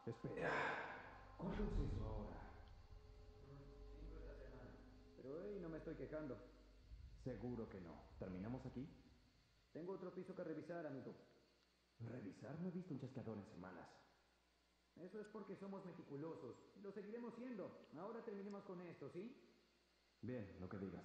Espera, ¿cuándo es eso ahora? 5 esta semana. Pero hey, no me estoy quejando. Seguro que no. ¿Terminamos aquí? Tengo otro piso que revisar, amigo. Revisar, no he visto un chasqueador en semanas. Eso es porque somos meticulosos. Y lo seguiremos siendo. Ahora terminemos con esto, ¿sí? Bien, lo que digas.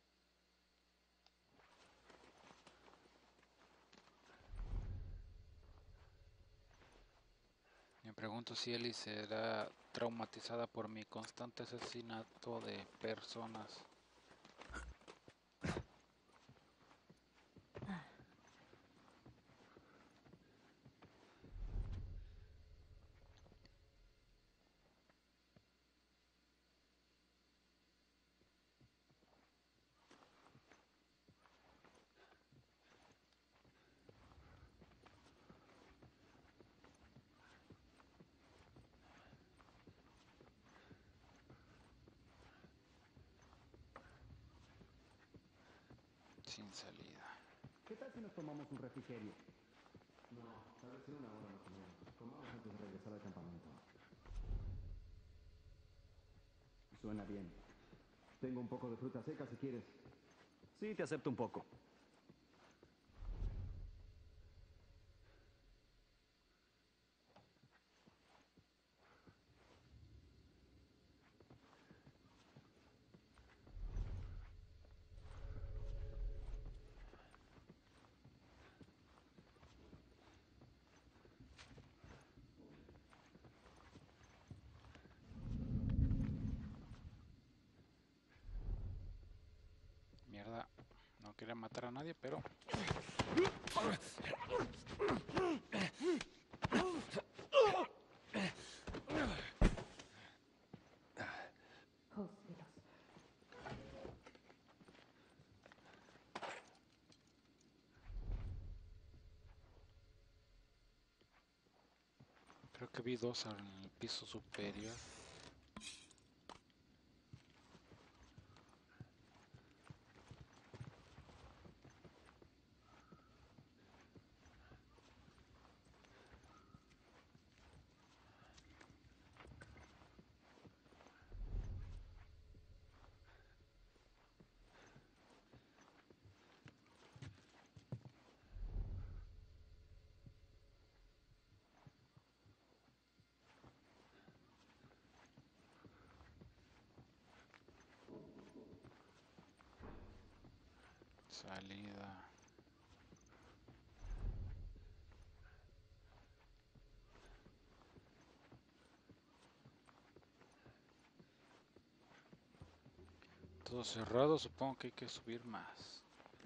Me pregunto si Ellie será traumatizada por mi constante asesinato de personas. Sin salida. ¿Qué tal si nos tomamos un refrigerio? No, tal vez en una hora más o menos. Comamos antes de regresar al campamento. Suena bien. Tengo un poco de fruta seca si quieres. Sí, te acepto un poco. Mierda. No quería matar a nadie, pero... Oh, cielos. Creo que vi dos en el piso superior. Salida. Todo cerrado, supongo que hay que subir más.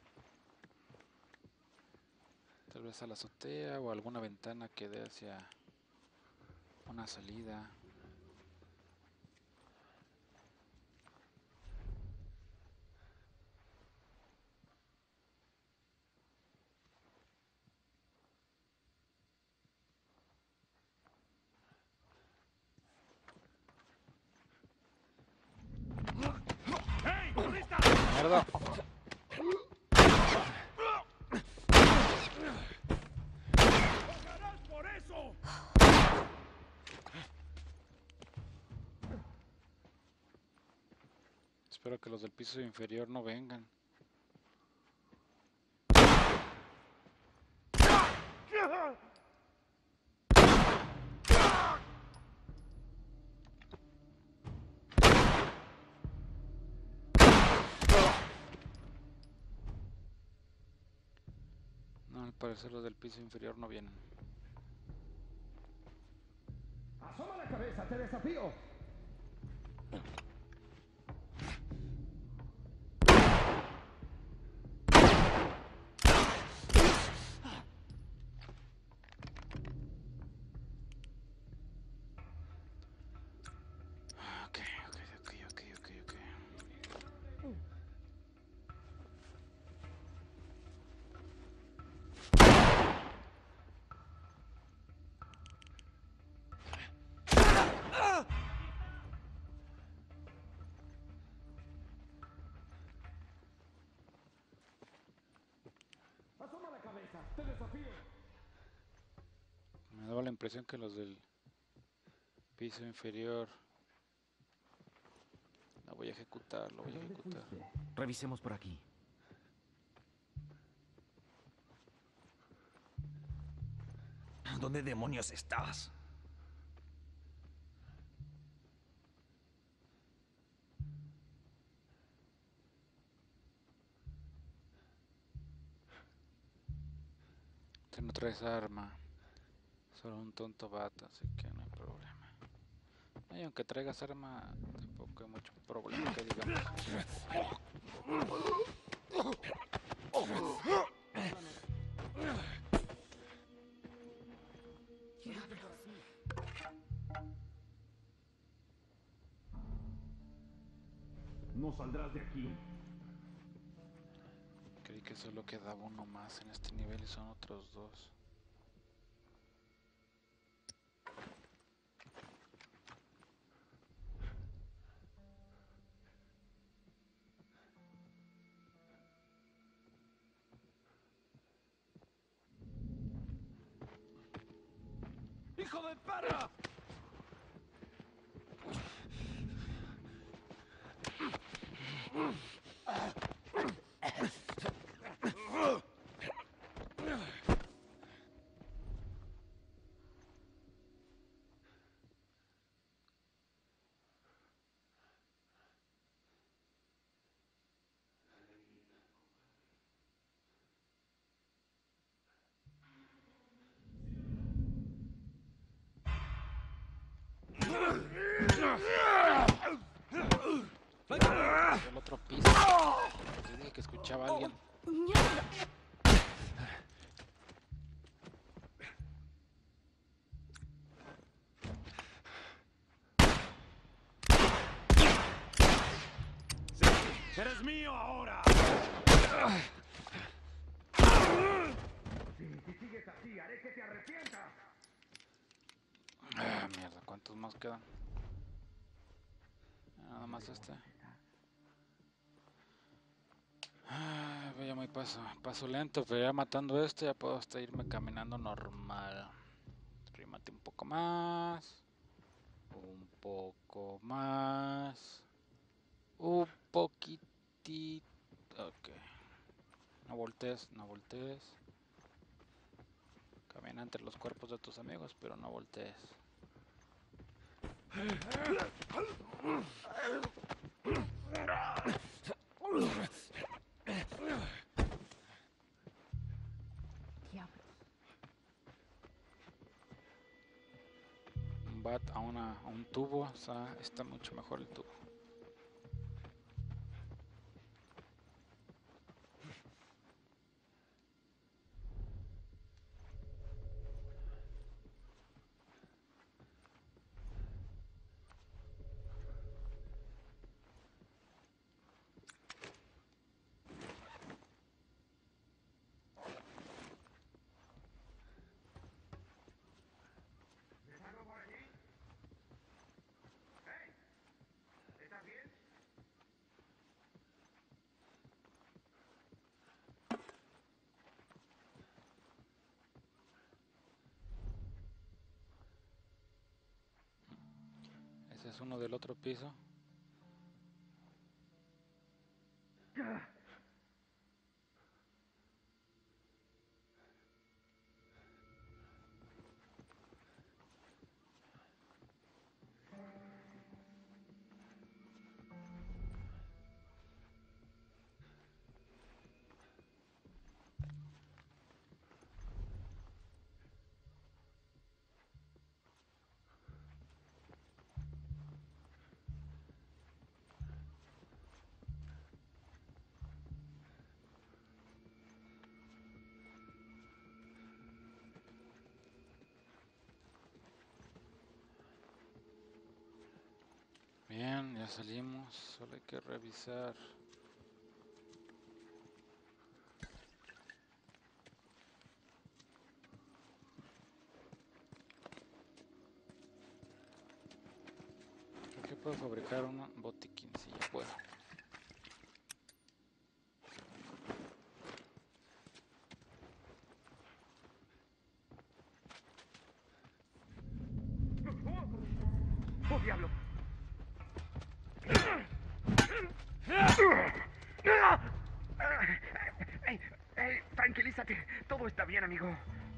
Tal vez a la azotea o alguna ventana que dé hacia una salida. ¡Mierda! ¡Pagarás por eso! Espero que los del piso inferior no vengan. No, al parecer los del piso inferior no vienen. ¡Asoma la cabeza! ¡Te desafío! Ok, ok, ok, ok, ok, ok. ¡Asoma la cabeza! ¡Te desafío! Me daba la impresión que los del Piso inferior. Lo voy a ejecutar, lo voy a ¿Dónde ejecutar. fuiste? Revisemos por aquí. ¿Dónde demonios estás? Tú no traes arma. Solo un tonto vato, así que no hay problema. Y aunque traigas arma, tampoco hay mucho problema que digamos. No saldrás de aquí. Creí que solo quedaba uno más en este nivel y son otros dos. ¡Hijo de perra! El otro piso. Yo dije que escuchaba a alguien. ¡Mierda! ¡Eres mío ahora! Si sigues así, haré que te arrepientas. Ah, mierda, ¿cuántos más quedan? Nada más este. Voy a muy paso lento, pero ya matando esto ya puedo hasta irme caminando normal. Rímate un poco más. Un poco más. Un poquitito. Ok. No voltees, no voltees. Camina entre los cuerpos de tus amigos, pero no voltees. Diablos. Un bat a un tubo, o sea, está mucho mejor el tubo. ¿Ves algo por allí? ¡Hey! ¿Estás bien? Ese es uno del otro piso. Bien, ya salimos, solo hay que revisar. Creo que puedo fabricar un botiquín, si ya puedo. ¡Ey! ¡Ey! Tranquilízate. Todo está bien, amigo.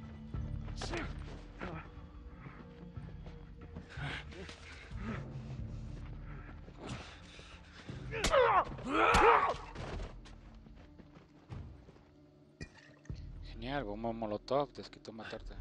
Genial, bomba molotov, desquitó matarte.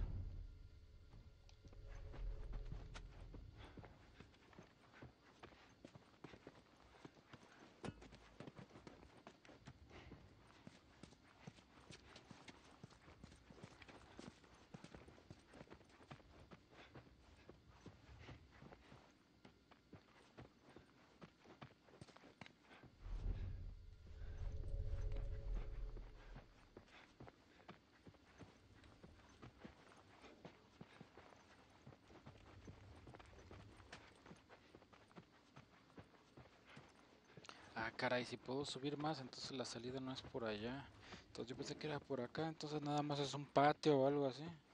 Ah, caray, si puedo subir más, entonces la salida no es por allá. Entonces yo pensé que era por acá, entonces nada más es un patio o algo así.